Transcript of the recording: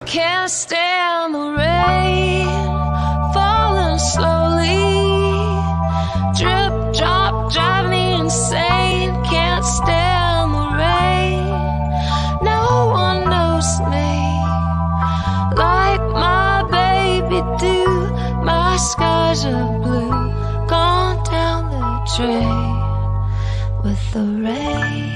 Can't stand the rain, falling slowly. Drip, drop, drive me insane. Can't stand the rain. No one knows me like my baby do. My skies are blue, gone down the drain with the rain.